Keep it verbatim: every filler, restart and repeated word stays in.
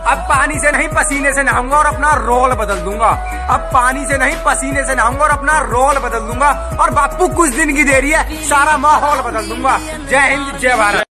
अब पानी से नहीं पसीने से नहाऊंगा और अपना रोल बदल दूंगा। अब पानी से नहीं पसीने से नहाऊंगा और अपना रोल बदल दूंगा। और बापू कुछ दिन की देरी है, सारा माहौल बदल दूंगा। जय हिंद, जय भारत।